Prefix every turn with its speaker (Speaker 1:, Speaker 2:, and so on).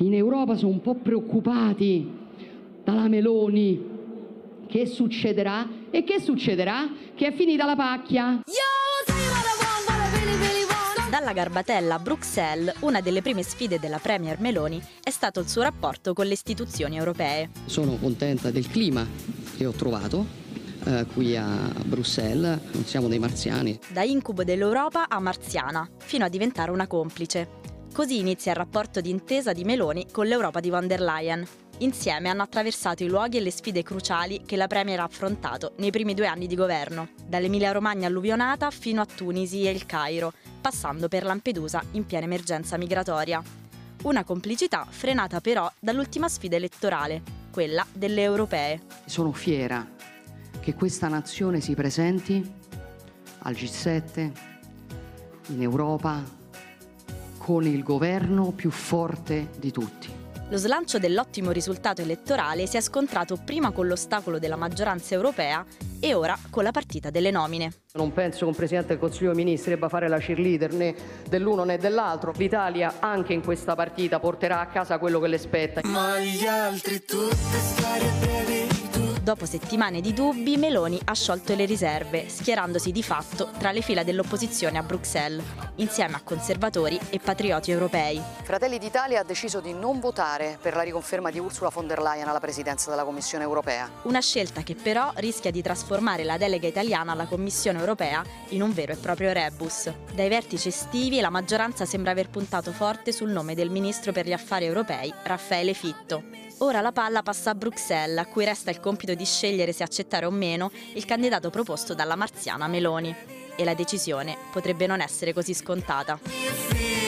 Speaker 1: in Europa sono un po' preoccupati dalla Meloni. Che succederà? E che succederà? Che è finita la pacchia.
Speaker 2: Dalla Garbatella a Bruxelles, una delle prime sfide della Premier Meloni è stato il suo rapporto con le istituzioni europee.
Speaker 1: Sono contenta del clima che ho trovato qui a Bruxelles, non siamo dei marziani.
Speaker 2: Da incubo dell'Europa a marziana, fino a diventare una complice. Così inizia il rapporto di intesa di Meloni con l'Europa di von der Leyen. Insieme hanno attraversato i luoghi e le sfide cruciali che la Premier ha affrontato nei primi 2 anni di governo, dall'Emilia-Romagna alluvionata fino a Tunisi e il Cairo, passando per Lampedusa in piena emergenza migratoria. Una complicità frenata però dall'ultima sfida elettorale, quella delle europee.
Speaker 1: Sono fiera che questa nazione si presenti al G7, in Europa, con il governo più forte di tutti.
Speaker 2: Lo slancio dell'ottimo risultato elettorale si è scontrato prima con l'ostacolo della maggioranza europea e ora con la partita delle nomine.
Speaker 1: Non penso che un Presidente del Consiglio dei Ministri debba fare la cheerleader né dell'uno né dell'altro. L'Italia anche in questa partita porterà a casa quello che le spetta.
Speaker 3: Ma gli altri tutte storie brevi.
Speaker 2: Dopo settimane di dubbi, Meloni ha sciolto le riserve, schierandosi di fatto tra le fila dell'opposizione a Bruxelles, insieme a conservatori e patrioti europei.
Speaker 4: Fratelli d'Italia ha deciso di non votare per la riconferma di Ursula von der Leyen alla presidenza della Commissione europea.
Speaker 2: Una scelta che però rischia di trasformare la delega italiana alla Commissione europea in un vero e proprio rebus. Dai vertici estivi la maggioranza sembra aver puntato forte sul nome del ministro per gli affari europei, Raffaele Fitto. Ora la palla passa a Bruxelles, a cui resta il compito di scegliere se accettare o meno il candidato proposto dalla marziana Meloni. E la decisione potrebbe non essere così scontata.